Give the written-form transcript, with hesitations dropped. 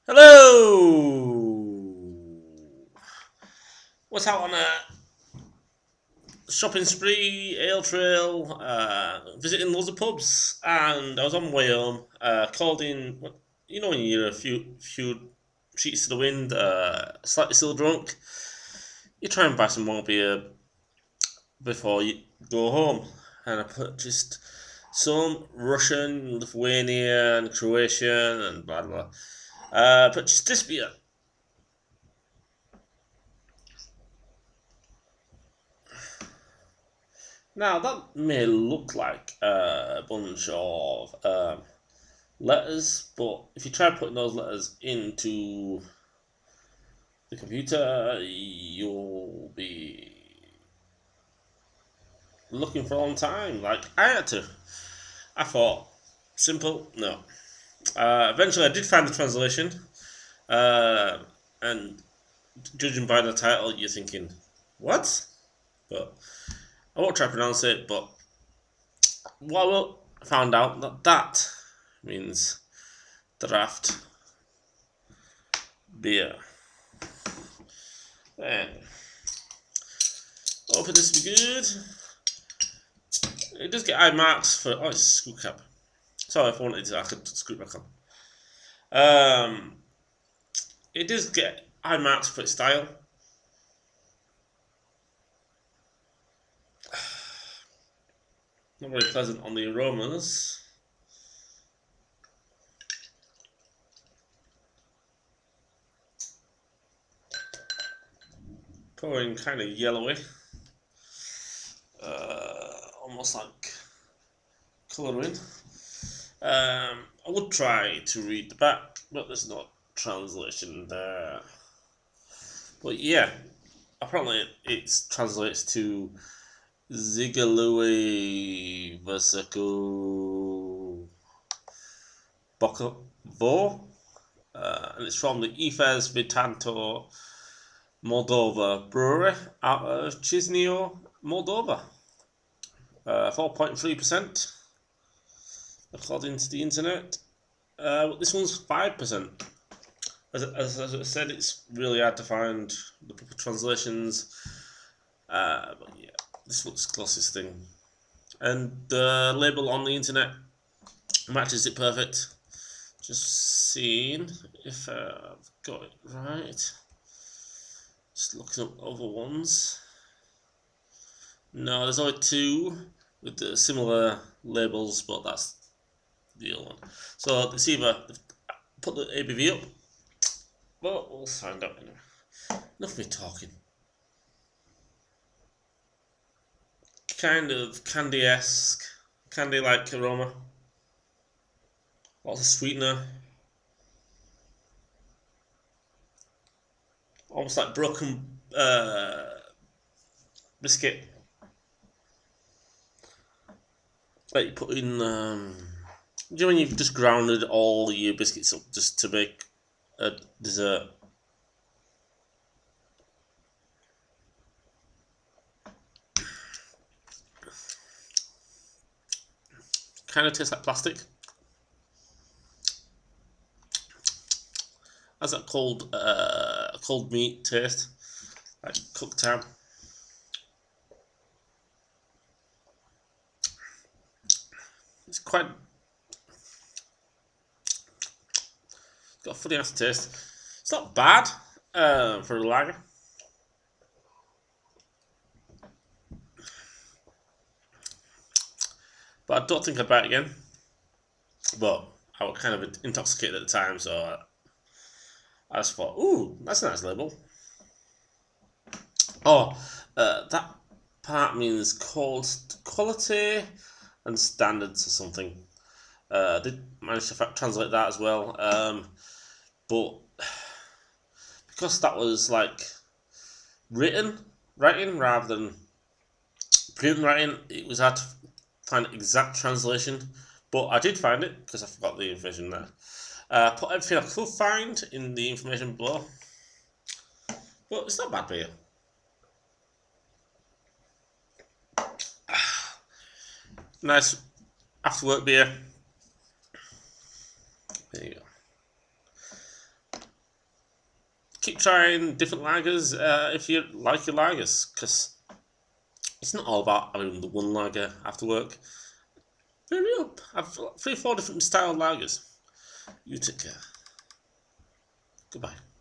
Hello! Was out on a shopping spree, ale trail, visiting loads of pubs, and I was on my way home. Called in, when you're a few sheets to the wind, slightly still drunk. You try and buy some more beer before you go home, and I purchased some Russian, Lithuanian, Croatian, and blah blah. Purchased this beer. Now, that may look like a bunch of letters, but if you try putting those letters into the computer, you'll be looking for a long time. Like I had to. I thought, simple, no. Eventually, I did find the translation, and judging by the title, you're thinking, what? But I won't try to pronounce it, but what I found out that means draft beer. Then, hoping this will be good. It does get high marks for. Oh, it's a screw cap. Sorry, if I wanted to, I could screw it back on. It does get high marks for its style. Not very pleasant on the aromas. Pouring kind of yellowy. Almost like colouring. I would try to read the back, but there's no translation there. But yeah, apparently it translates to Zhiguleovskoe Bochkovoe, and it's from the Efes Vitanta Moldova Brewery out of Chisinau, Moldova. 4.3%, according to the internet. This one's 5%. As I said, it's really hard to find the proper translations. But yeah, this looks the closest thing. And the label on the internet matches it perfect. Just seeing if I've got it right. Just looking up other ones. No, there's only two with the similar labels, but that's the other one. So it's either put the ABV up, but we'll find out anyway. Enough of me talking. Kind of candy-esque, candy-like aroma. Lots of sweetener. Almost like broken biscuit. Like you put in, you know when you've just grounded all your biscuits up just to make a dessert? Kind of tastes like plastic. Has that cold meat taste, like cooked ham. It's quite. It's got a funny ass taste. It's not bad for a lager. But I don't think I'd buy it again. But I was kind of intoxicated at the time, so I just thought, ooh, that's a nice label. Oh, that part means quality and standards or something. I did manage to translate that as well. But because that was like writing rather than print writing, it was hard to find exact translation. But I did find it because I forgot the information there. Put everything I could find in the information below. But it's not bad beer. Nice after work beer. There you go. keep trying different lagers if you like your lagers, because it's not all about having the one lager after work. Vary up. Have 3 or 4 different style lagers. You take care. Goodbye.